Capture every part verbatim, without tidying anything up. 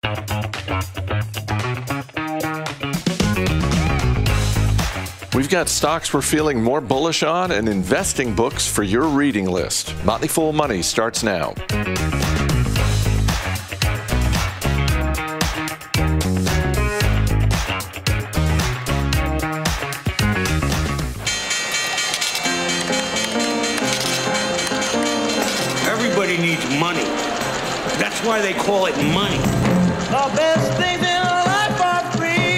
We've got stocks we're feeling more bullish on and investing books for your reading list. Motley Fool Money starts now. Everybody needs money. That's why they call it money. The best things in life are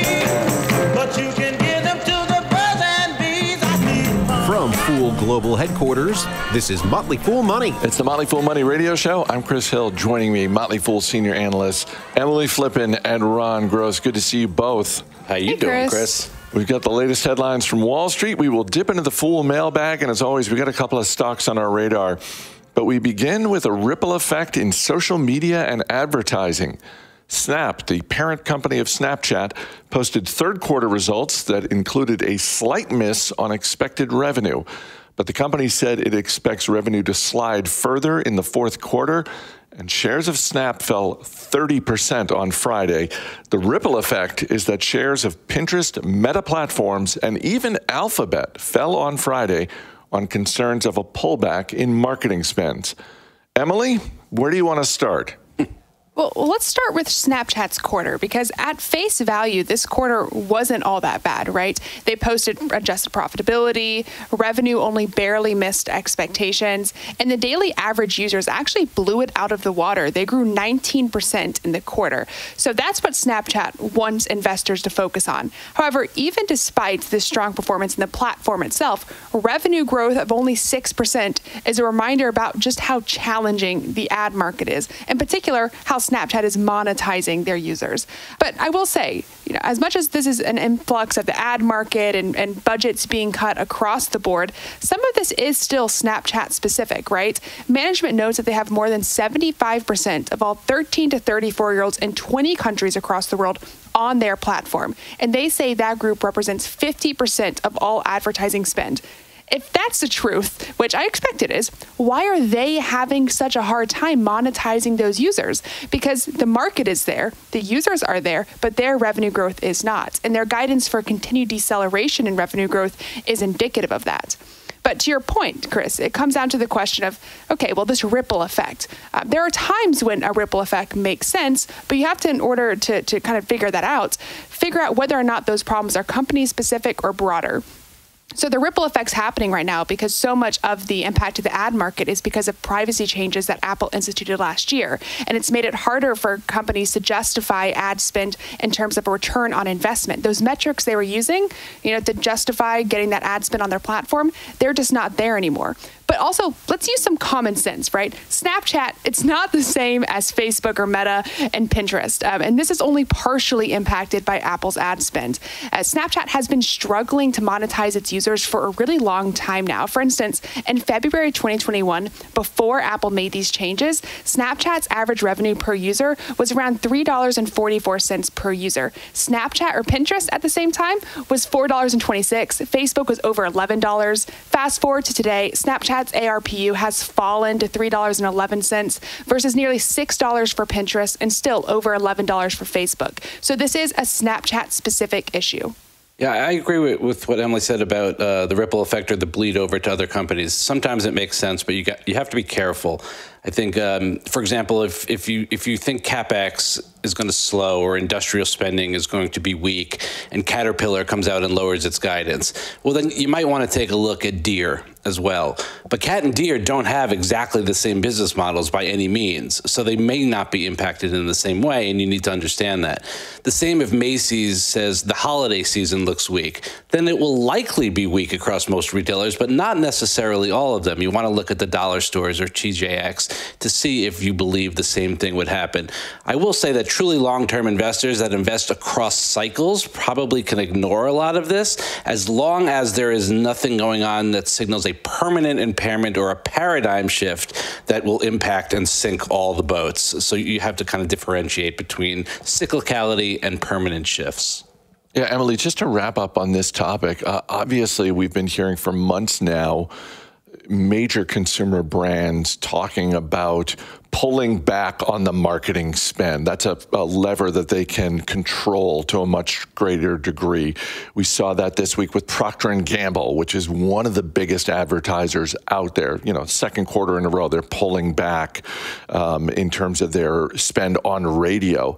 free, but you can give them to the birds and bees. I need money. From Fool Global Headquarters, this is Motley Fool Money. It's the Motley Fool Money radio show. I'm Chris Hill. Joining me, Motley Fool senior analysts Emily Flippen and Ron Gross. Good to see you both. How you hey, doing, Chris? Chris? We've got the latest headlines from Wall Street. We will dip into the Fool Mailbag, and as always, we got a couple of stocks on our radar. But we begin with a ripple effect in social media and advertising. Snap, the parent company of Snapchat, posted third quarter results that included a slight miss on expected revenue. But the company said it expects revenue to slide further in the fourth quarter, and shares of Snap fell thirty percent on Friday. The ripple effect is that shares of Pinterest, Meta Platforms, and even Alphabet fell on Friday on concerns of a pullback in marketing spends. Emily, where do you want to start? Well, let's start with Snapchat's quarter, because at face value, this quarter wasn't all that bad, right? They posted adjusted profitability, revenue only barely missed expectations, and the daily average users actually blew it out of the water. They grew nineteen percent in the quarter. So that's what Snapchat wants investors to focus on. However, even despite this strong performance in the platform itself, revenue growth of only six percent is a reminder about just how challenging the ad market is, in particular, how Snapchat is monetizing their users. But I will say, you know, as much as this is an influx of the ad market and, and budgets being cut across the board, some of this is still Snapchat specific, right? Management notes that they have more than seventy-five percent of all thirteen to thirty-four year olds in twenty countries across the world on their platform. And they say that group represents fifty percent of all advertising spend. If that's the truth, which I expect it is, why are they having such a hard time monetizing those users? Because the market is there, the users are there, but their revenue growth is not. And their guidance for continued deceleration in revenue growth is indicative of that. But to your point, Chris, it comes down to the question of, okay, well, this ripple effect. Uh, there are times when a ripple effect makes sense, but you have to, in order to, to kind of figure that out, figure out whether or not those problems are company specific or broader. So the ripple effect's happening right now because so much of the impact to the ad market is because of privacy changes that Apple instituted last year. And it's made it harder for companies to justify ad spend in terms of a return on investment. Those metrics they were using, you know, to justify getting that ad spend on their platform, they're just not there anymore. But also, let's use some common sense, right? Snapchat, it's not the same as Facebook or Meta and Pinterest. Um, and this is only partially impacted by Apple's ad spend. As Snapchat has been struggling to monetize its users for a really long time now. For instance, in February twenty twenty-one, before Apple made these changes, Snapchat's average revenue per user was around three dollars and forty-four cents per user. Snapchat or Pinterest at the same time was four dollars and twenty-six cents. Facebook was over eleven dollars. Fast forward to today, Snapchat A R P U has fallen to three dollars and eleven cents versus nearly six dollars for Pinterest and still over eleven dollars for Facebook. So this is a Snapchat-specific issue. Yeah, I agree with, with what Emily said about uh, the ripple effect or the bleed over to other companies. Sometimes it makes sense, but you got you have to be careful. I think, um, for example, if if you if you think CapEx is going to slow or industrial spending is going to be weak, and Caterpillar comes out and lowers its guidance, well, then you might want to take a look at Deere as well. But Cat and Deere don't have exactly the same business models by any means, so they may not be impacted in the same way, and you need to understand that. The same if Macy's says the holiday season looks weak, then it will likely be weak across most retailers, but not necessarily all of them. You want to look at the dollar stores or T J X to see if you believe the same thing would happen. I will say that truly long-term investors that invest across cycles probably can ignore a lot of this as long as there is nothing going on that signals a permanent impairment or a paradigm shift that will impact and sink all the boats. So you have to kind of differentiate between cyclicality and permanent shifts. Yeah, Emily, just to wrap up on this topic, uh, obviously we've been hearing for months now major consumer brands talking about pulling back on the marketing spend. That's a, a lever that they can control to a much greater degree. We saw that this week with Procter and Gamble, which is one of the biggest advertisers out there. You know, second quarter in a row, they're pulling back um, in terms of their spend on radio.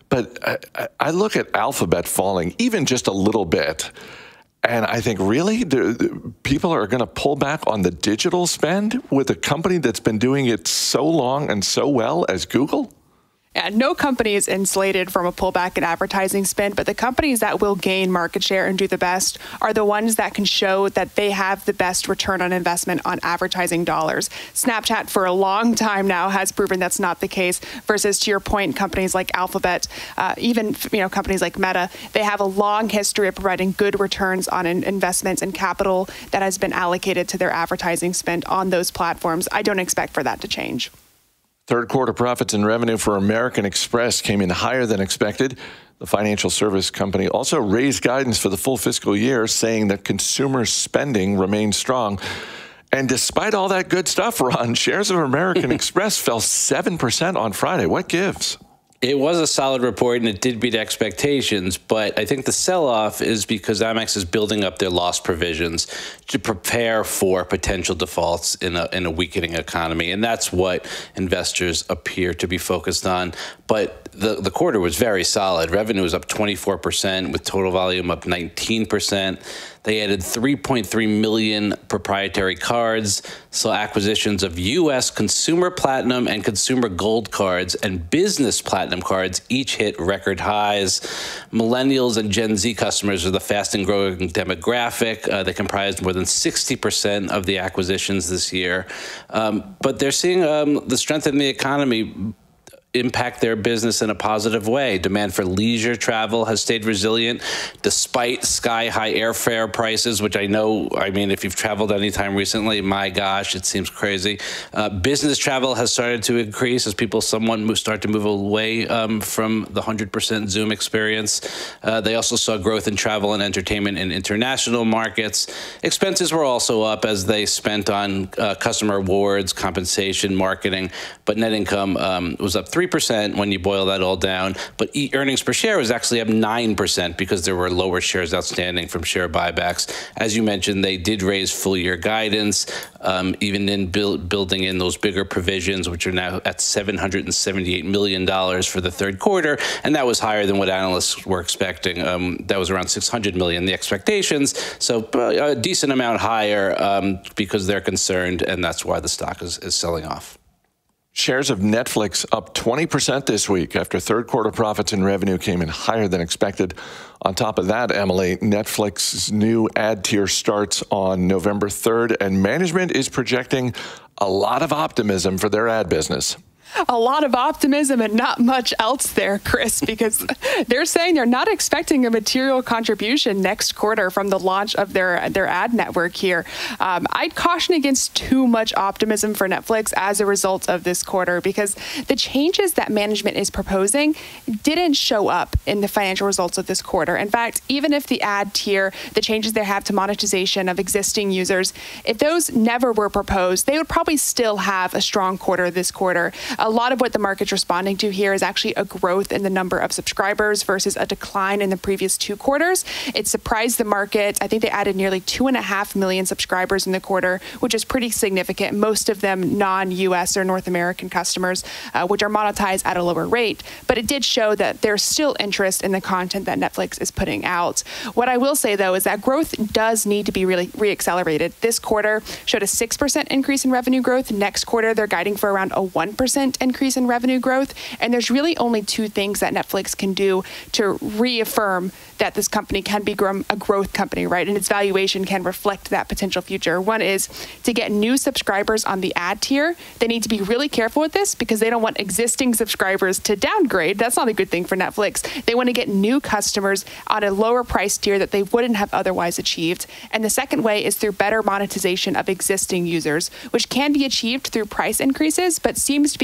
But I, I look at Alphabet falling even just a little bit, and I think, really, the, people are going to pull back on the digital spend with a company that's been doing it so long and so well as Google? Yeah, no company is insulated from a pullback in advertising spend, but the companies that will gain market share and do the best are the ones that can show that they have the best return on investment on advertising dollars. Snapchat for a long time now has proven that's not the case, versus, to your point, companies like Alphabet, uh, even you know companies like Meta, they have a long history of providing good returns on in investments and capital that has been allocated to their advertising spend on those platforms. I don't expect for that to change. Third quarter profits and revenue for American Express came in higher than expected. The financial service company also raised guidance for the full fiscal year, saying that consumer spending remains strong. And despite all that good stuff, Ron, shares of American Express fell seven percent on Friday. What gives? It was a solid report, and it did beat expectations, but I think the sell-off is because Amex is building up their loss provisions to prepare for potential defaults in a, in a weakening economy, and that's what investors appear to be focused on. But the, the quarter was very solid. Revenue was up twenty-four percent, with total volume up nineteen percent. They added three point three million proprietary cards, saw acquisitions of U S Consumer Platinum and Consumer Gold cards, and Business Platinum cards each hit record highs. Millennials and Gen Z customers are the fast and growing demographic. Uh, they comprised more than sixty percent of the acquisitions this year. Um, but they're seeing um, the strength in the economy impact their business in a positive way. Demand for leisure travel has stayed resilient despite sky-high airfare prices, which I know, I mean, if you've traveled anytime recently, my gosh, it seems crazy. Uh, business travel has started to increase as people somewhat move, start to move away um, from the one hundred percent Zoom experience. Uh, they also saw growth in travel and entertainment in international markets. Expenses were also up as they spent on uh, customer rewards, compensation, marketing, but net income um, was up three percent when you boil that all down, but e earnings per share was actually up nine percent because there were lower shares outstanding from share buybacks. As you mentioned, they did raise full year guidance, um, even in build, building in those bigger provisions, which are now at seven hundred seventy-eight million dollars for the third quarter, and that was higher than what analysts were expecting. Um, that was around six hundred million dollars, the expectations, so a decent amount higher um, because they're concerned, and that's why the stock is, is selling off. Shares of Netflix up twenty percent this week after third quarter profits and revenue came in higher than expected. On top of that, Emily, Netflix's new ad tier starts on November third, and management is projecting a lot of optimism for their ad business. A lot of optimism and not much else there, Chris, because they're saying they're not expecting a material contribution next quarter from the launch of their their ad network here. Um, I'd caution against too much optimism for Netflix as a result of this quarter, because the changes that management is proposing didn't show up in the financial results of this quarter. In fact, even if the ad tier, the changes they have to monetization of existing users, if those never were proposed, they would probably still have a strong quarter this quarter. A lot of what the market's responding to here is actually a growth in the number of subscribers versus a decline in the previous two quarters. It surprised the market. I think they added nearly two and a half million subscribers in the quarter, which is pretty significant. Most of them non-U S or North American customers, uh, which are monetized at a lower rate. But it did show that there's still interest in the content that Netflix is putting out. What I will say, though, is that growth does need to be really re-accelerated. This quarter showed a six percent increase in revenue growth. Next quarter, they're guiding for around a one percent increase in revenue growth. And there's really only two things that Netflix can do to reaffirm that this company can be a growth company, right? And its valuation can reflect that potential future. One is to get new subscribers on the ad tier. They need to be really careful with this because they don't want existing subscribers to downgrade. That's not a good thing for Netflix. They want to get new customers on a lower price tier that they wouldn't have otherwise achieved. And the second way is through better monetization of existing users, which can be achieved through price increases, but seems to be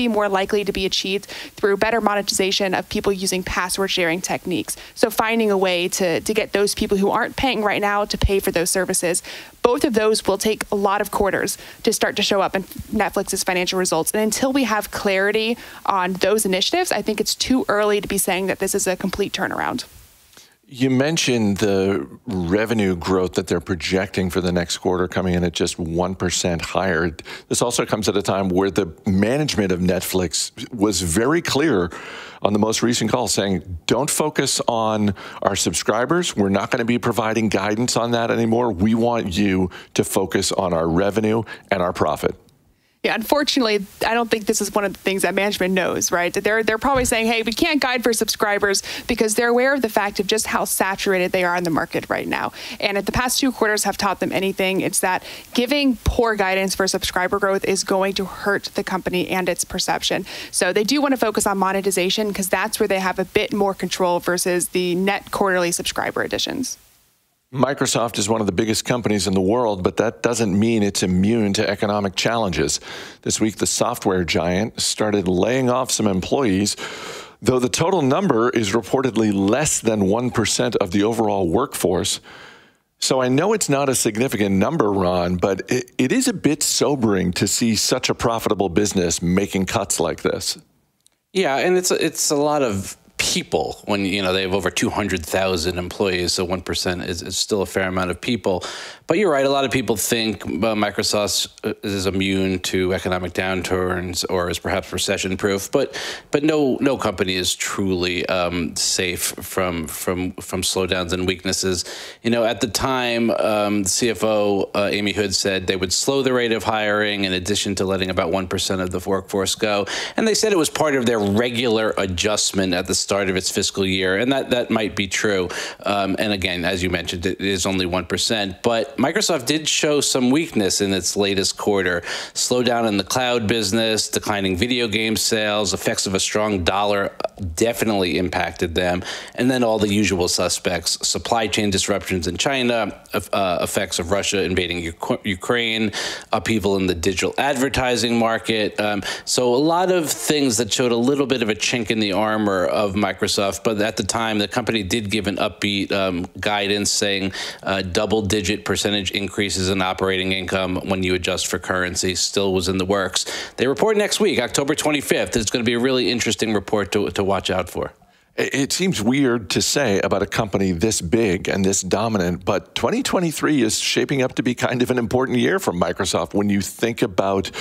more likely to be achieved through better monetization of people using password sharing techniques. So finding a way to, to get those people who aren't paying right now to pay for those services. Both of those will take a lot of quarters to start to show up in Netflix's financial results. And until we have clarity on those initiatives, I think it's too early to be saying that this is a complete turnaround. You mentioned the revenue growth that they're projecting for the next quarter coming in at just one percent higher. This also comes at a time where the management of Netflix was very clear on the most recent call saying, don't focus on our subscribers. We're not going to be providing guidance on that anymore. We want you to focus on our revenue and our profit. Yeah, unfortunately, I don't think this is one of the things that management knows, right? They're they're probably saying, hey, we can't guide for subscribers because they're aware of the fact of just how saturated they are in the market right now. And if the past two quarters have taught them anything, it's that giving poor guidance for subscriber growth is going to hurt the company and its perception. So they do want to focus on monetization because that's where they have a bit more control versus the net quarterly subscriber additions. Microsoft is one of the biggest companies in the world, but that doesn't mean it's immune to economic challenges. This week, the software giant started laying off some employees, though the total number is reportedly less than one percent of the overall workforce. So I know it's not a significant number, Ron, but it, it is a bit sobering to see such a profitable business making cuts like this. Yeah, and it's it's a lot of people when, you know, they have over two hundred thousand employees, so one percent is, is still a fair amount of people. But you're right, a lot of people think uh, Microsoft is immune to economic downturns or is perhaps recession-proof, but but no no company is truly um, safe from from from slowdowns and weaknesses. You know, at the time, um, the C F O, uh, Amy Hood, said they would slow the rate of hiring in addition to letting about one percent of the workforce go. And they said it was part of their regular adjustment at the start of its fiscal year, and that, that might be true. Um, and again, as you mentioned, it is only one percent. But Microsoft did show some weakness in its latest quarter. Slowdown in the cloud business, declining video game sales, effects of a strong dollar definitely impacted them. And then all the usual suspects, supply chain disruptions in China, uh, effects of Russia invading U- Ukraine, upheaval in the digital advertising market. Um, so a lot of things that showed a little bit of a chink in the armor of Microsoft, but at the time, the company did give an upbeat um, guidance saying uh, double-digit percentage increases in operating income when you adjust for currency still was in the works. They report next week, October twenty-fifth. It's going to be a really interesting report to, to watch out for. It seems weird to say about a company this big and this dominant, but twenty twenty-three is shaping up to be kind of an important year for Microsoft when you think about,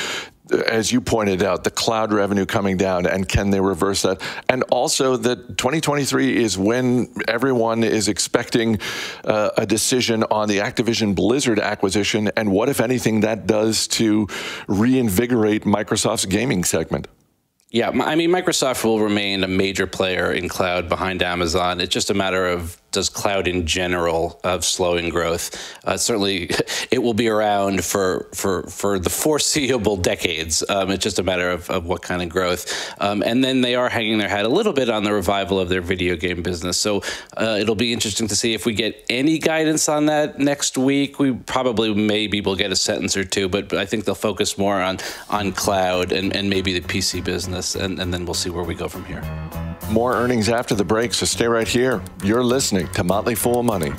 as you pointed out, the cloud revenue coming down and can they reverse that? And also that twenty twenty-three is when everyone is expecting uh, a decision on the Activision Blizzard acquisition and what, if anything, that does to reinvigorate Microsoft's gaming segment. Yeah, I mean, Microsoft will remain a major player in cloud behind Amazon. It's just a matter of, does cloud in general have slowing growth? Uh, certainly, it will be around for for for the foreseeable decades. Um, it's just a matter of, of what kind of growth. Um, and then they are hanging their hat a little bit on the revival of their video game business. So uh, it'll be interesting to see if we get any guidance on that next week. We probably maybe will get a sentence or two, but I think they'll focus more on on cloud and, and maybe the P C business, and, and then we'll see where we go from here. More earnings after the break, so stay right here. You're listening to Motley Fool Money.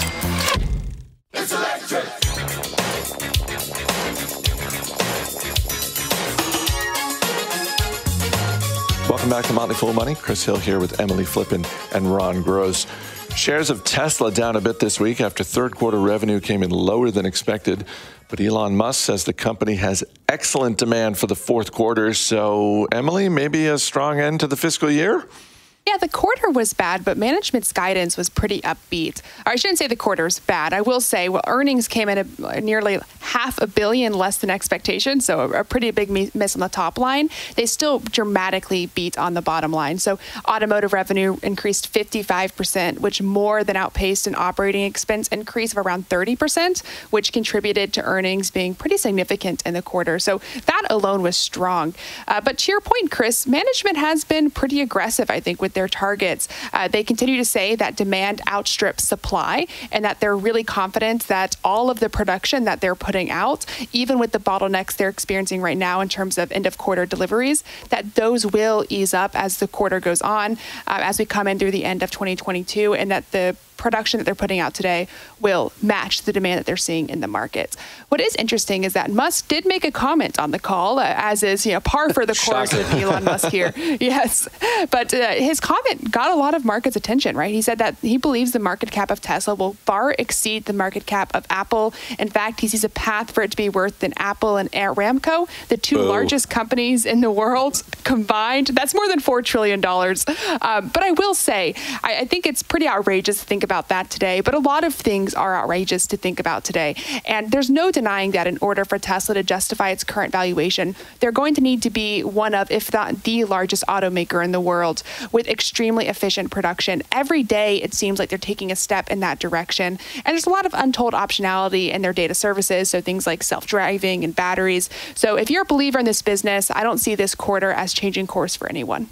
It's electric. Welcome back to Motley Fool Money. Chris Hill here with Emily Flippen and Ron Gross. Shares of Tesla down a bit this week after third quarter revenue came in lower than expected. But Elon Musk says the company has excellent demand for the fourth quarter. So, Emily, maybe a strong end to the fiscal year? Yeah, the quarter was bad, but management's guidance was pretty upbeat. Or I shouldn't say the quarter's bad. I will say, well, earnings came in at nearly half a billion less than expectations, so a pretty big miss on the top line. They still dramatically beat on the bottom line. So automotive revenue increased fifty-five percent, which more than outpaced an operating expense increase of around thirty percent, which contributed to earnings being pretty significant in the quarter. So that alone was strong. Uh, but to your point, Chris, management has been pretty aggressive, I think, with hit their targets. Uh, they continue to say that demand outstrips supply and that they're really confident that all of the production that they're putting out, even with the bottlenecks they're experiencing right now in terms of end of quarter deliveries, that those will ease up as the quarter goes on, uh, as we come in through the end of twenty twenty-two, and that the production that they're putting out today will match the demand that they're seeing in the market. What is interesting is that Musk did make a comment on the call, uh, as is, you know, par for the course with Elon Musk here. Yes, but uh, his comment got a lot of market's attention, right? He said that he believes the market cap of Tesla will far exceed the market cap of Apple. In fact, he sees a path for it to be worth than Apple and Aramco, the two Whoa. largest companies in the world combined. That's more than four trillion dollars. Um, but I will say, I, I think it's pretty outrageous to think about about that today, but a lot of things are outrageous to think about today. And there's no denying that in order for Tesla to justify its current valuation, they're going to need to be one of, if not the largest automaker in the world with extremely efficient production. Every day, it seems like they're taking a step in that direction. And there's a lot of untold optionality in their data services, so things like self-driving and batteries. So if you're a believer in this business, I don't see this quarter as changing course for anyone.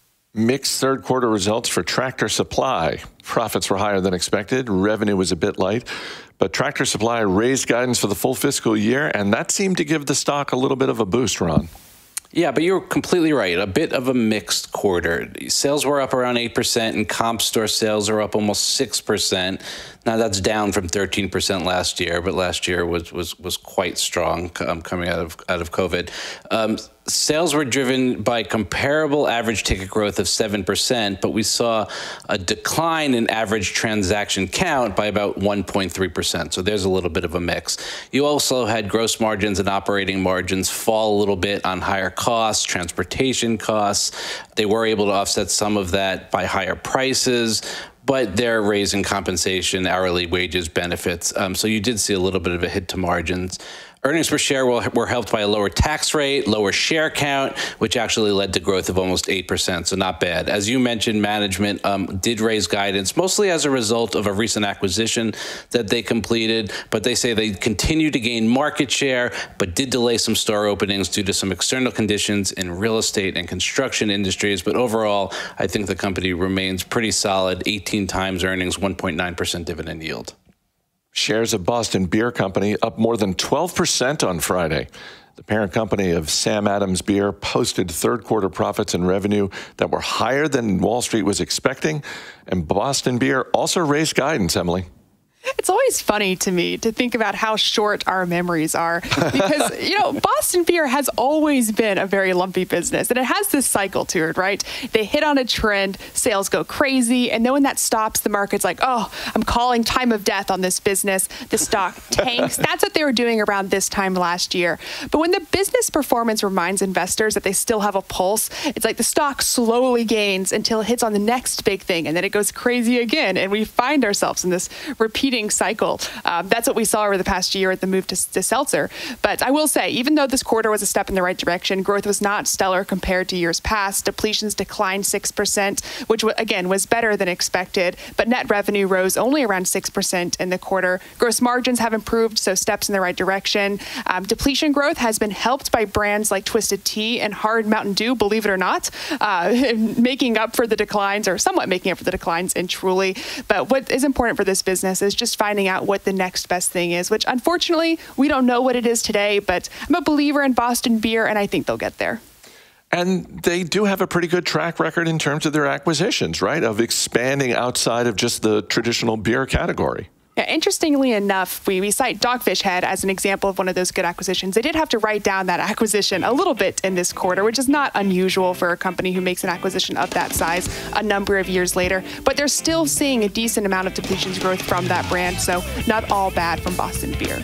Mixed third quarter results for Tractor Supply. Profits were higher than expected. Revenue was a bit light. But Tractor Supply raised guidance for the full fiscal year, and that seemed to give the stock a little bit of a boost, Ron. Yeah, but you're completely right. A bit of a mixed quarter. Sales were up around eight percent, and comp store sales are up almost six percent. Now, that's down from thirteen percent last year, but last year was was was quite strong um, coming out of out of COVID. Um, sales were driven by comparable average ticket growth of seven percent, but we saw a decline in average transaction count by about one point three percent. So there's a little bit of a mix. You also had gross margins and operating margins fall a little bit on higher costs, transportation costs. They were able to offset some of that by higher prices, but they're raising compensation, hourly wages, benefits. Um, so you did see a little bit of a hit to margins. Earnings per share were helped by a lower tax rate, lower share count, which actually led to growth of almost eight percent, so not bad. As you mentioned, management um, did raise guidance, mostly as a result of a recent acquisition that they completed, but they say they continue to gain market share, but did delay some store openings due to some external conditions in real estate and construction industries. But overall, I think the company remains pretty solid, eighteen times earnings, one point nine percent dividend yield. Shares of Boston Beer Company up more than twelve percent on Friday. The parent company of Sam Adams Beer posted third quarter profits and revenue that were higher than Wall Street was expecting. And Boston Beer also raised guidance, Emily. It's always funny to me to think about how short our memories are because, you know, Boston Beer has always been a very lumpy business, and it has this cycle to it, right? They hit on a trend, sales go crazy, and then when that stops, the market's like, oh, I'm calling time of death on this business. The stock tanks. That's what they were doing around this time last year. But when the business performance reminds investors that they still have a pulse, it's like the stock slowly gains until it hits on the next big thing, and then it goes crazy again, and we find ourselves in this repeating cycle. Um, that's what we saw over the past year at the move to, to seltzer. But I will say, even though this quarter was a step in the right direction, growth was not stellar compared to years past. Depletions declined six percent, which again was better than expected, but net revenue rose only around six percent in the quarter. Gross margins have improved, so steps in the right direction. Um, depletion growth has been helped by brands like Twisted Tea and Hard Mountain Dew, believe it or not, uh, making up for the declines, or somewhat making up for the declines in Truly. But what is important for this business is just finding out what the next best thing is, which unfortunately we don't know what it is today, but I'm a believer in Boston Beer and I think they'll get there. And they do have a pretty good track record in terms of their acquisitions, right? Of expanding outside of just the traditional beer category. Yeah, interestingly enough, we, we cite Dogfish Head as an example of one of those good acquisitions. They did have to write down that acquisition a little bit in this quarter, which is not unusual for a company who makes an acquisition of that size a number of years later. But they're still seeing a decent amount of depletions growth from that brand, so not all bad from Boston Beer.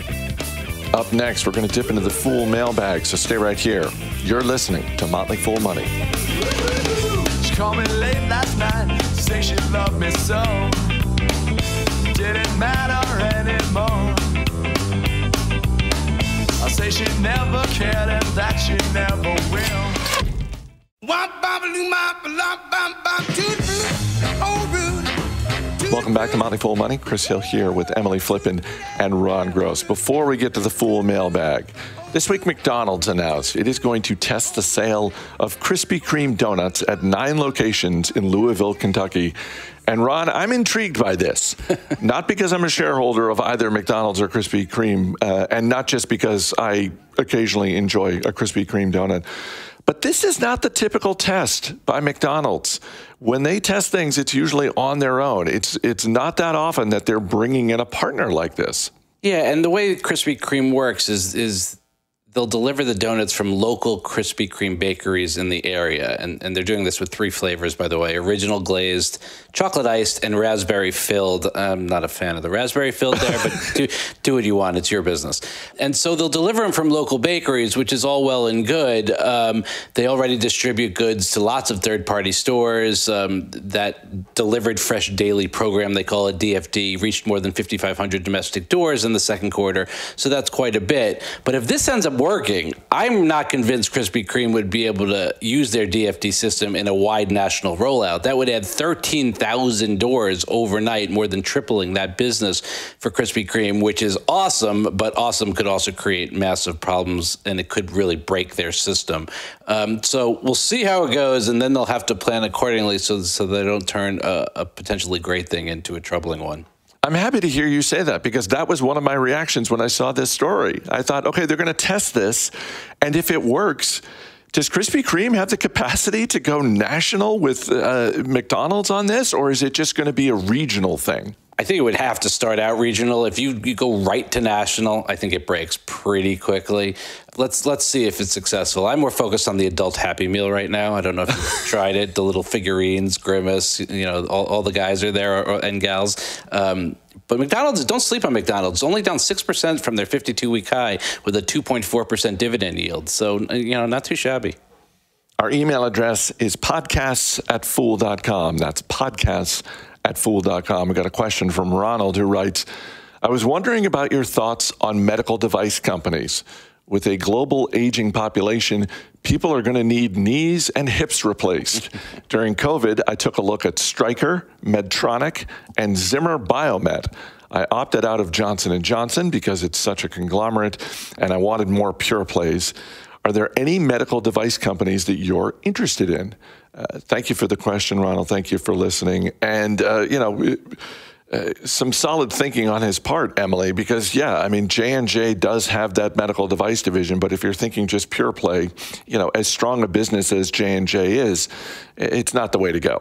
Up next, we're going to dip into the Fool Mailbag, so stay right here. You're listening to Motley Fool Money. She called me late last night, say she loved me so. Didn't matter anymore. I say she never cared and that she never will. Welcome back to Motley Fool Money. Chris Hill here with Emily Flippen and Ron Gross. Before we get to the Fool Mailbag, This week, McDonald's announced it is going to test the sale of Krispy Kreme donuts at nine locations in Louisville, Kentucky. And Ron, I'm intrigued by this, not because I'm a shareholder of either McDonald's or Krispy Kreme, uh, and not just because I occasionally enjoy a Krispy Kreme donut. But this is not the typical test by McDonald's. When they test things, it's usually on their own. It's it's not that often that they're bringing in a partner like this. Yeah, and the way Krispy Kreme works is is they'll deliver the donuts from local Krispy Kreme bakeries in the area. And, and they're doing this with three flavors, by the way, original glazed, chocolate iced, and raspberry filled. I'm not a fan of the raspberry filled there, but do, do what you want. It's your business. And so they'll deliver them from local bakeries, which is all well and good. Um, they already distribute goods to lots of third-party stores. Um, that delivered fresh daily program, they call it D F D, reached more than fifty-five hundred domestic doors in the second quarter. So that's quite a bit. But if this ends up working, I'm not convinced Krispy Kreme would be able to use their D F D system in a wide national rollout. That would add thirteen thousand doors overnight, more than tripling that business for Krispy Kreme, which is awesome, but awesome could also create massive problems, and it could really break their system. Um, so we'll see how it goes, and then they'll have to plan accordingly so, so they don't turn a, a potentially great thing into a troubling one. I'm happy to hear you say that, because that was one of my reactions when I saw this story. I thought, okay, they're going to test this, and if it works, does Krispy Kreme have the capacity to go national with uh, McDonald's on this, or is it just going to be a regional thing? I think it would have to start out regional. If you, you go right to national, I think it breaks pretty quickly. Let's let's see if it's successful. I'm more focused on the adult Happy Meal right now. I don't know if you've tried it. The little figurines, Grimace, you know, all, all the guys are there, or, and gals. Um, but McDonald's, don't sleep on McDonald's. Only down six percent from their fifty-two week high with a two point four percent dividend yield. So, you know, not too shabby. Our email address is podcasts at fool dot com. That's podcasts at fool dot com. We got a question from Ronald, who writes, I was wondering about your thoughts on medical device companies. With a global aging population, people are going to need knees and hips replaced. During COVID, I took a look at Stryker, Medtronic, and Zimmer Biomet. I opted out of Johnson and Johnson because it's such a conglomerate, and I wanted more pure plays. Are there any medical device companies that you're interested in? Uh, thank you for the question, Ronald. Thank you for listening. And, uh, you know, uh, some solid thinking on his part, Emily, because, yeah, I mean, J and J does have that medical device division, but if you're thinking just pure play, you know, as strong a business as J and J is, it's not the way to go.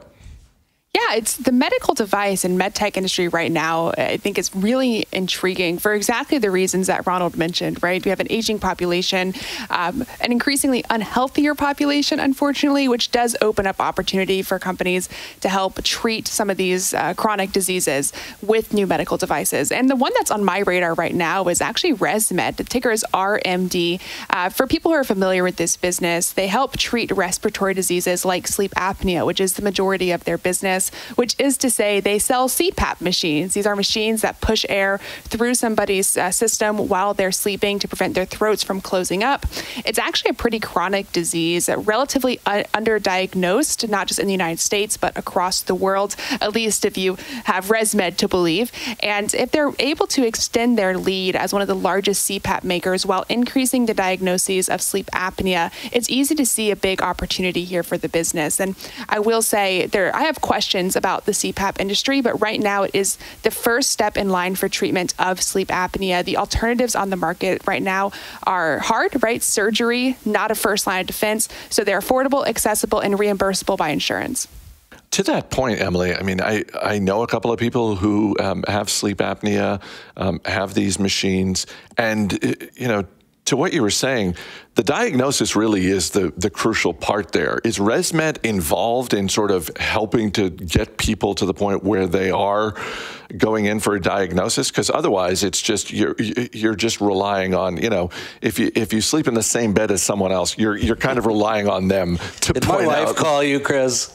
Yeah, it's the medical device and med tech industry right now, I think is really intriguing for exactly the reasons that Ronald mentioned, right? We have an aging population, um, an increasingly unhealthier population, unfortunately, which does open up opportunity for companies to help treat some of these uh, chronic diseases with new medical devices. And the one that's on my radar right now is actually ResMed. The ticker is R M D. Uh, for people who are familiar with this business, they help treat respiratory diseases like sleep apnea, which is the majority of their business, which is to say they sell C PAP machines. These are machines that push air through somebody's uh, system while they're sleeping to prevent their throats from closing up. It's actually a pretty chronic disease, relatively uh, underdiagnosed, not just in the United States, but across the world, at least if you have ResMed to believe. And if they're able to extend their lead as one of the largest C PAP makers while increasing the diagnoses of sleep apnea, it's easy to see a big opportunity here for the business. And I will say, there, I have questions about the C PAP industry, but right now it is the first step in line for treatment of sleep apnea. The alternatives on the market right now are hard, right? Surgery, not a first line of defense. So they're affordable, accessible, and reimbursable by insurance. To that point, Emily, I mean, I, I know a couple of people who um, have sleep apnea, um, have these machines, and, you know, to what you were saying, the diagnosis really is the, the crucial part there. Is ResMed involved in sort of helping to get people to the point where they are going in for a diagnosis? Because otherwise, it's just you're you're just relying on, you know, if you if you sleep in the same bed as someone else, you're you're kind of relying on them to Did point my wife out. Call you, Chris?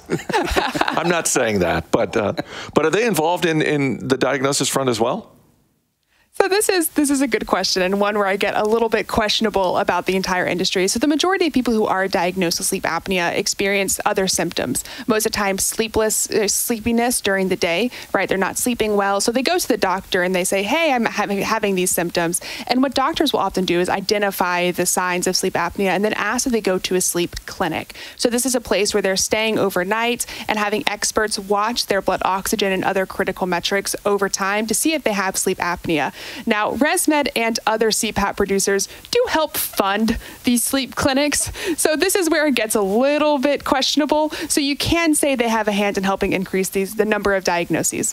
I'm not saying that, but uh, but are they involved in in the diagnosis front as well? So this is this is a good question, and one where I get a little bit questionable about the entire industry. So the majority of people who are diagnosed with sleep apnea experience other symptoms. Most of the time, sleepless, uh, sleepiness during the day, right? They're not sleeping well, so they go to the doctor and they say, "Hey, I'm having having these symptoms." And what doctors will often do is identify the signs of sleep apnea and then ask if they go to a sleep clinic. So this is a place where they're staying overnight and having experts watch their blood oxygen and other critical metrics over time to see if they have sleep apnea. Now, ResMed and other C PAP producers do help fund these sleep clinics. So this is where it gets a little bit questionable. So you can say they have a hand in helping increase these the number of diagnoses.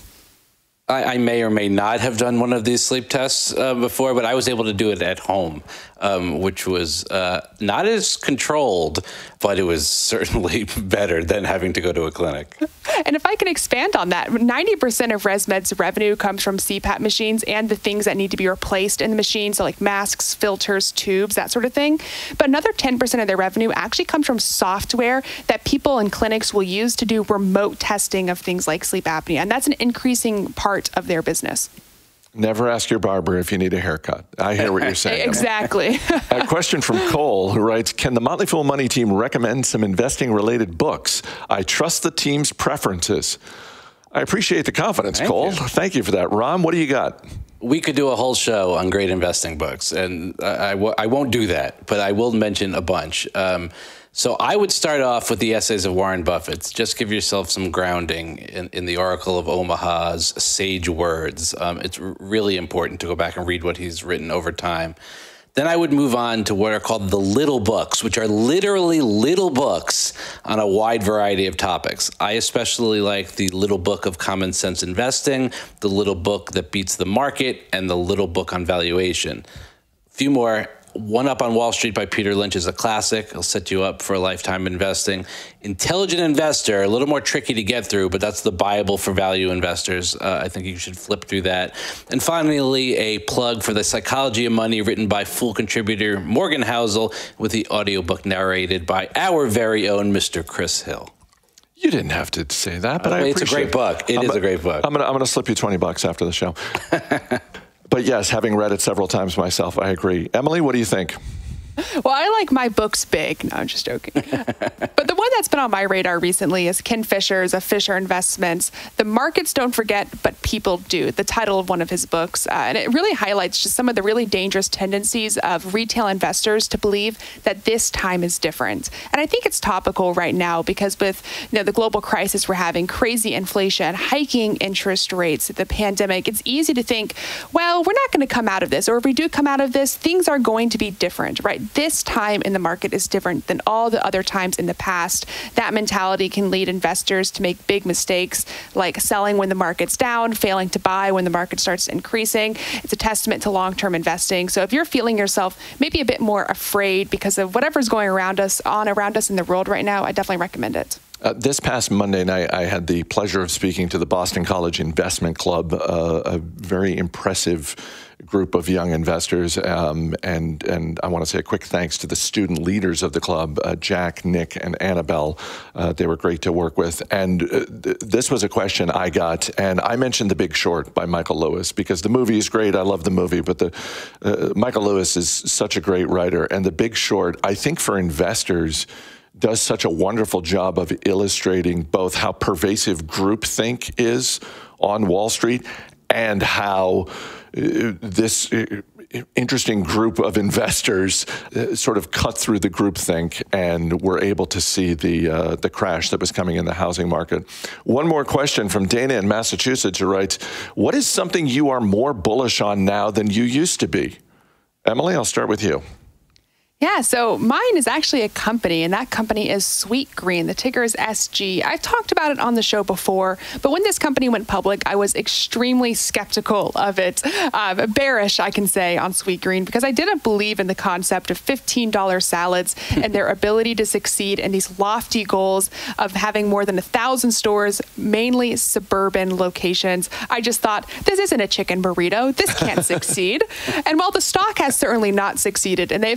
I, I may or may not have done one of these sleep tests uh, before, but I was able to do it at home, um, which was uh, not as controlled, but it was certainly better than having to go to a clinic. And if I can expand on that, ninety percent of ResMed's revenue comes from C PAP machines and the things that need to be replaced in the machine, so like masks, filters, tubes, that sort of thing. But another ten percent of their revenue actually comes from software that people in clinics will use to do remote testing of things like sleep apnea. And that's an increasing part of their business. Never ask your barber if you need a haircut. I hear what you're saying. Exactly. A question from Cole, who writes, can the Motley Fool Money team recommend some investing-related books? I trust the team's preferences. I appreciate the confidence, Thank Cole. you. Thank you for that. Ron, what do you got? We could do a whole show on great investing books, and I, I, w I won't do that, but I will mention a bunch. Um, So I would start off with the essays of Warren Buffett. Just give yourself some grounding in, in the Oracle of Omaha's sage words. Um, it's really important to go back and read what he's written over time. Then I would move on to what are called the little books, which are literally little books on a wide variety of topics. I especially like the little book of common sense investing, the little book that beats the market, and the little book on valuation. A few more. One Up on Wall Street by Peter Lynch is a classic. It'll set you up for a lifetime investing. Intelligent Investor, a little more tricky to get through, but that's the Bible for value investors. Uh, I think you should flip through that. And finally, a plug for The Psychology of Money, written by Fool contributor Morgan Housel, with the audiobook narrated by our very own Mister Chris Hill. You didn't have to say that, but uh, I appreciate it. It's a great book. It I'm is a, a great book. I'm going to I'm gonna slip you twenty bucks after the show. But yes, having read it several times myself, I agree. Emily, what do you think? Well, I like my books big. No, I'm just joking. But the one that's been on my radar recently is Ken Fisher's of Fisher Investments. The Markets Don't Forget, But People Do, the title of one of his books. Uh, and it really highlights just some of the really dangerous tendencies of retail investors to believe that this time is different. And I think it's topical right now because with you know, the global crisis we're having, crazy inflation, hiking interest rates, the pandemic, it's easy to think, well, we're not going to come out of this. Or if we do come out of this, things are going to be different, right? This time in the market is different than all the other times in the past. That mentality can lead investors to make big mistakes, like selling when the market's down, failing to buy when the market starts increasing. It's a testament to long-term investing. So if you're feeling yourself maybe a bit more afraid because of whatever's going around us, on around us in the world right now, I definitely recommend it. Uh, this past Monday night, I had the pleasure of speaking to the Boston College Investment Club, uh, a very impressive group of young investors, um, and and I want to say a quick thanks to the student leaders of the club, uh, Jack, Nick, and Annabelle. Uh, they were great to work with. And uh, th this was a question I got, and I mentioned The Big Short by Michael Lewis because the movie is great. I love the movie, but the uh, Michael Lewis is such a great writer, and The Big Short, I think for investors, does such a wonderful job of illustrating both how pervasive groupthink is on Wall Street and how uh, this uh, interesting group of investors uh, sort of cut through the groupthink and were able to see the uh, the crash that was coming in the housing market. One more question from Dana in Massachusetts, who writes, what is something you are more bullish on now than you used to be? Emily, I'll start with you. Yeah, so mine is actually a company, and that company is Sweet Green. The ticker is S G. I've talked about it on the show before, but when this company went public, I was extremely skeptical of it. Uh, bearish, I can say, on Sweet Green, because I didn't believe in the concept of fifteen dollar salads and their ability to succeed in these lofty goals of having more than a thousand stores, mainly suburban locations. I just thought, this isn't a chicken burrito. This can't succeed. And while the stock has certainly not succeeded, and they've had a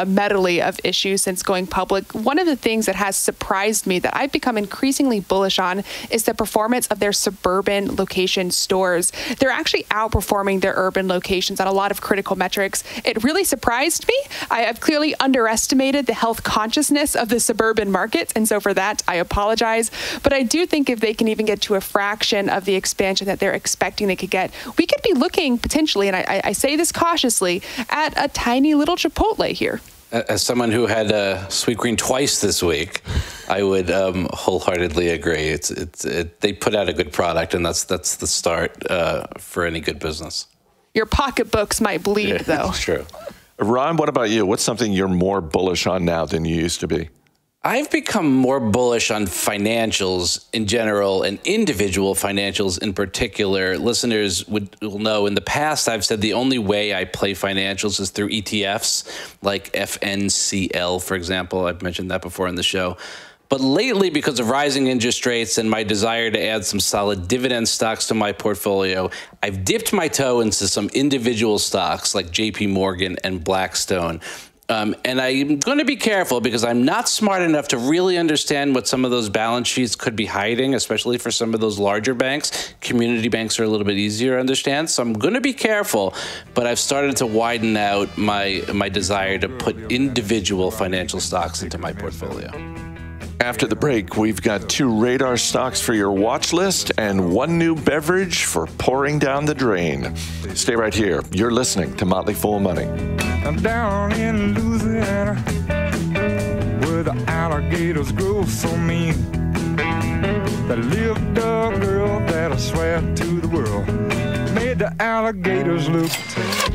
medley of issues since going public. One of the things that has surprised me that I've become increasingly bullish on is the performance of their suburban location stores. They're actually outperforming their urban locations on a lot of critical metrics. It really surprised me. I have clearly underestimated the health consciousness of the suburban market, and so for that, I apologize. But I do think if they can even get to a fraction of the expansion that they're expecting they could get, we could be looking potentially, and I, I say this cautiously, at a tiny little Chipotle here. As someone who had uh, Sweet Green twice this week, I would um, wholeheartedly agree. It's, it's, it, they put out a good product, and that's that's the start uh, for any good business. Your pocketbooks might bleed, Yeah, though. It's true. Ron, what about you? What's something you're more bullish on now than you used to be? I've become more bullish on financials in general and individual financials in particular. Listeners would, will know in the past I've said the only way I play financials is through E T Fs, like F N C L, for example. I've mentioned that before on the show. But lately, because of rising interest rates and my desire to add some solid dividend stocks to my portfolio, I've dipped my toe into some individual stocks like J P Morgan and Blackstone. Um, and I'm going to be careful because I'm not smart enough to really understand what some of those balance sheets could be hiding, especially for some of those larger banks. Community banks are a little bit easier to understand, so I'm going to be careful, but I've started to widen out my, my desire to put individual financial stocks into my portfolio. After the break, we've got two radar stocks for your watch list and one new beverage for pouring down the drain. Stay right here. You're listening to Motley Fool Money. I'm down in Louisiana, where the alligators grow so mean. There lived a girl that I swear to the world made the alligators look tame.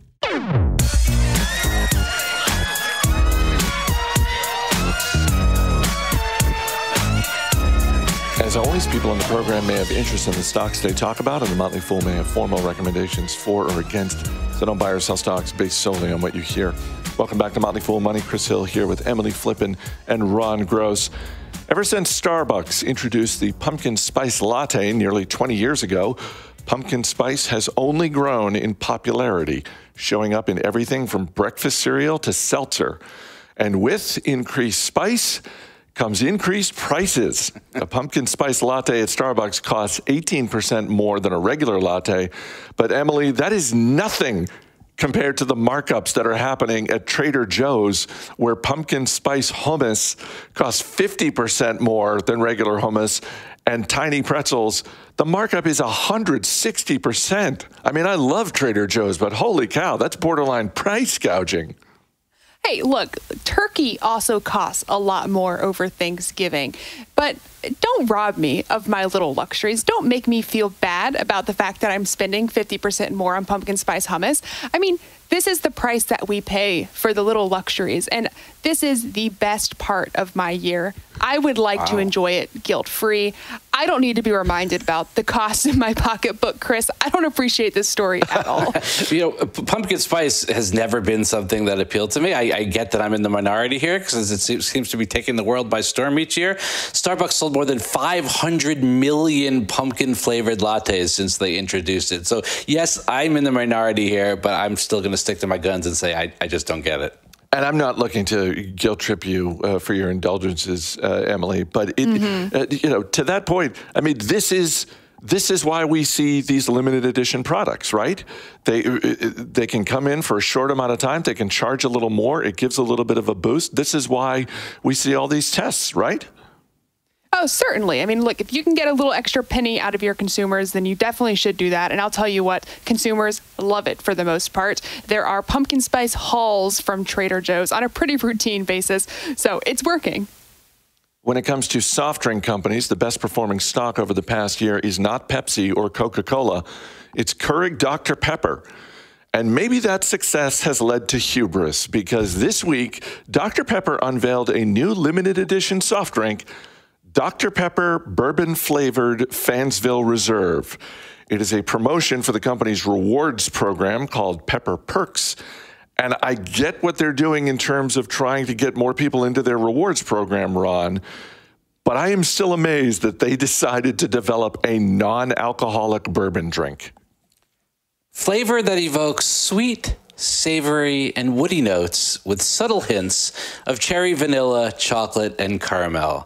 As always, people on the program may have interest in the stocks they talk about, and the Motley Fool may have formal recommendations for or against. So don't buy or sell stocks based solely on what you hear. Welcome back to Motley Fool Money. Chris Hill here with Emily Flippen and Ron Gross. Ever since Starbucks introduced the pumpkin spice latte nearly twenty years ago, pumpkin spice has only grown in popularity, showing up in everything from breakfast cereal to seltzer. And with increased spice comes increased prices. A pumpkin spice latte at Starbucks costs eighteen percent more than a regular latte. But Emily, that is nothing compared to the markups that are happening at Trader Joe's, where pumpkin spice hummus costs fifty percent more than regular hummus, and tiny pretzels, the markup is one hundred sixty percent. I mean, I love Trader Joe's, but holy cow, that's borderline price gouging. Hey, look, turkey also costs a lot more over Thanksgiving, but don't rob me of my little luxuries. Don't make me feel bad about the fact that I'm spending fifty percent more on pumpkin spice hummus. I mean, this is the price that we pay for the little luxuries, and this is the best part of my year. I would like wow. to enjoy it guilt-free. I don't need to be reminded about the cost in my pocketbook, Chris. I don't appreciate this story at all. You know, pumpkin spice has never been something that appealed to me. I, I get that I'm in the minority here because it seems, seems to be taking the world by storm each year. Starbucks sold more than five hundred million pumpkin-flavored lattes since they introduced it. So, yes, I'm in the minority here, but I'm still going to stick to my guns and say I, I just don't get it. And I'm not looking to guilt trip you uh, for your indulgences, uh, Emily, but it, mm-hmm. uh, you know, to that point, I mean, this is this is why we see these limited edition products, right? They they can come in for a short amount of time. They can charge a little more. It gives a little bit of a boost. This is why we see all these tests, right? Oh, certainly. I mean, look, if you can get a little extra penny out of your consumers, then you definitely should do that. And I'll tell you what, consumers love it for the most part. There are pumpkin spice hauls from Trader Joe's on a pretty routine basis, so it's working. When it comes to soft drink companies, the best performing stock over the past year is not Pepsi or Coca-Cola. It's Keurig Doctor Pepper. And maybe that success has led to hubris, because this week, Doctor Pepper unveiled a new limited edition soft drink, Doctor Pepper Bourbon-Flavored Fansville Reserve. It is a promotion for the company's rewards program called Pepper Perks. And I get what they're doing in terms of trying to get more people into their rewards program, Ron. But I am still amazed that they decided to develop a non-alcoholic bourbon drink. Flavor that evokes sweet savory, and woody notes with subtle hints of cherry, vanilla, chocolate, and caramel.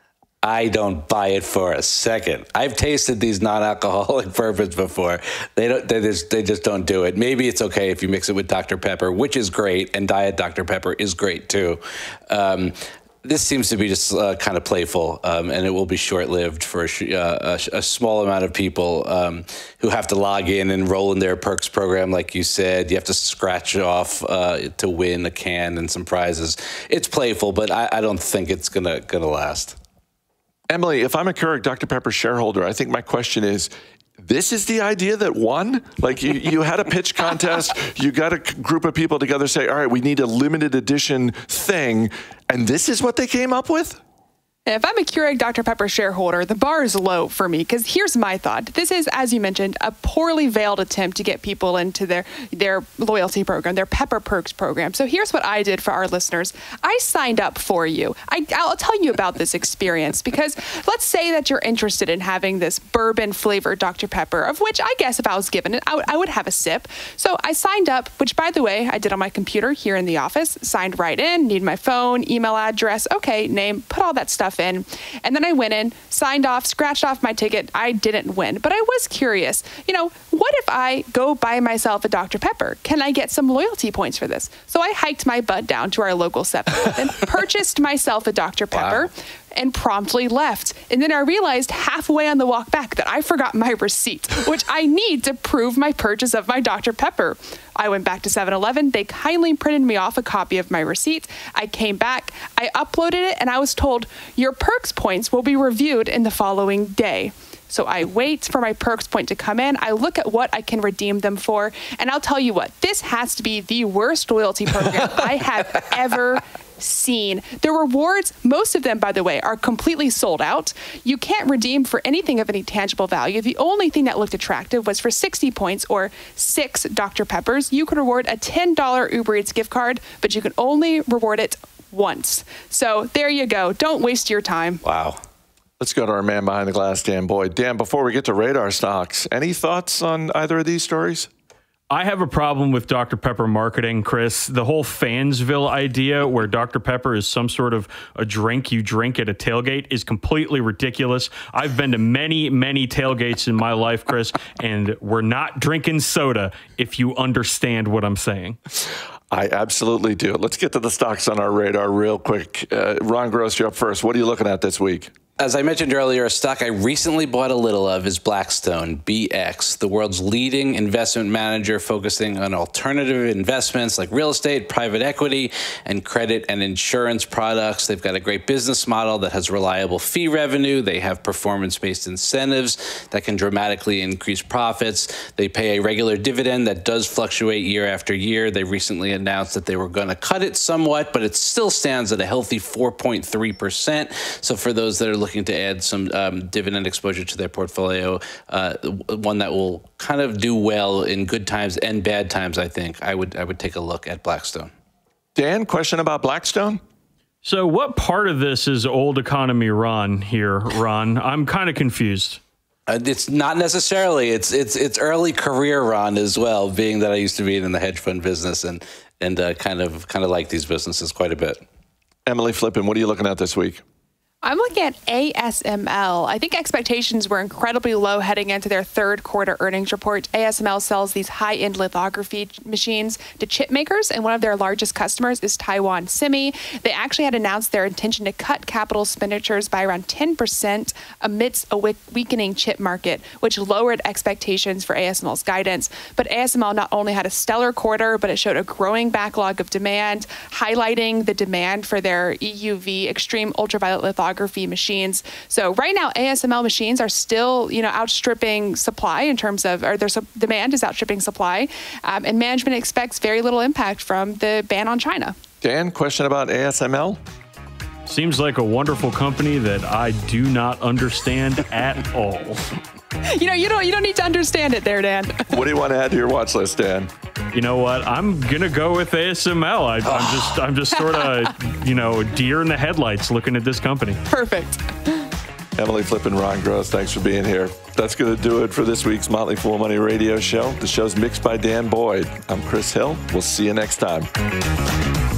I don't buy it for a second. I've tasted these non-alcoholic bourbons before. They don't. They just. They just don't do it. Maybe it's okay if you mix it with Doctor Pepper, which is great, and Diet Doctor Pepper is great too. Um, this seems to be just uh, kind of playful, um, and it will be short-lived for a, uh, a, a small amount of people um, who have to log in and roll in their perks program, like you said. You have to scratch off uh, to win a can and some prizes. It's playful, but I, I don't think it's gonna gonna last. Emily, if I'm a Keurig Doctor Pepper shareholder, I think my question is, this is the idea that won? Like you, you had a pitch contest, you got a group of people together say, all right, we need a limited edition thing, and this is what they came up with? If I'm a Keurig Doctor Pepper shareholder, the bar is low for me, because here's my thought. This is, as you mentioned, a poorly veiled attempt to get people into their, their loyalty program, their Pepper Perks program. So here's what I did for our listeners. I signed up for you. I, I'll tell you about this experience, because let's say that you're interested in having this bourbon-flavored Doctor Pepper, of which I guess if I was given it, I would, I would have a sip. So I signed up, which, by the way, I did on my computer here in the office, signed right in, need my phone, email address, okay, name, put all that stuff in. And then I went in, signed off, scratched off my ticket. I didn't win, but I was curious. You know, what if I go buy myself a Doctor Pepper? Can I get some loyalty points for this? So I hiked my butt down to our local seven eleven, purchased myself a Doctor Pepper, wow, and promptly left. And then I realized halfway on the walk back that I forgot my receipt, which I need to prove my purchase of my Doctor Pepper. I went back to seven eleven. They kindly printed me off a copy of my receipt. I came back, I uploaded it, and I was told, your perks points will be reviewed in the following day. So I wait for my perks point to come in. I look at what I can redeem them for. And I'll tell you what, this has to be the worst loyalty program I have ever seen. The rewards, most of them, by the way, are completely sold out. You can't redeem for anything of any tangible value. The only thing that looked attractive was for sixty points or six Doctor Peppers. You could reward a ten dollar Uber Eats gift card, but you can only reward it once. So there you go. Don't waste your time. Wow. Let's go to our man behind the glass, Dan Boyd. Dan, before we get to radar stocks, any thoughts on either of these stories? I have a problem with Doctor Pepper marketing, Chris. The whole Fansville idea where Doctor Pepper is some sort of a drink you drink at a tailgate is completely ridiculous. I've been to many, many tailgates in my life, Chris, and we're not drinking soda, if you understand what I'm saying. I absolutely do. Let's get to the stocks on our radar real quick. Uh, Ron Gross, you're up first. What are you looking at this week? As I mentioned earlier, a stock I recently bought a little of is Blackstone, B X, the world's leading investment manager focusing on alternative investments like real estate, private equity, and credit and insurance products. They've got a great business model that has reliable fee revenue. They have performance-based incentives that can dramatically increase profits. They pay a regular dividend that does fluctuate year after year. They recently announced that they were going to cut it somewhat, but it still stands at a healthy four point three percent. So for those that are looking to add some um, dividend exposure to their portfolio, uh, one that will kind of do well in good times and bad times, I think, I would I would take a look at Blackstone. Dan, question about Blackstone? So what part of this is old economy Ron here, Ron? I'm kind of confused. Uh, it's not necessarily. It's it's it's early career Ron as well, being that I used to be in the hedge fund business and and uh, kind of kind of like these businesses quite a bit. Emily Flippen, what are you looking at this week? I'm looking at A S M L. I think expectations were incredibly low heading into their third quarter earnings report. A S M L sells these high-end lithography machines to chip makers, and one of their largest customers is Taiwan Semi. They actually had announced their intention to cut capital expenditures by around ten percent amidst a weakening chip market, which lowered expectations for A S M L's guidance. But A S M L not only had a stellar quarter, but it showed a growing backlog of demand, highlighting the demand for their E U V extreme ultraviolet lithography machines. So right now, A S M L machines are still, you know, outstripping supply in terms of, or their demand is outstripping supply, um, and management expects very little impact from the ban on China. Dan, question about A S M L? Seems like a wonderful company that I do not understand at all. You know, you don't you don't need to understand it there, Dan. What do you want to add to your watch list, Dan? You know what? I'm gonna go with A S M L. I, I'm just I'm just sort of, you know, deer in the headlights looking at this company. Perfect. Emily Flippen, Ron Gross, thanks for being here. That's going to do it for this week's Motley Fool Money radio show. The show's mixed by Dan Boyd. I'm Chris Hill. We'll see you next time.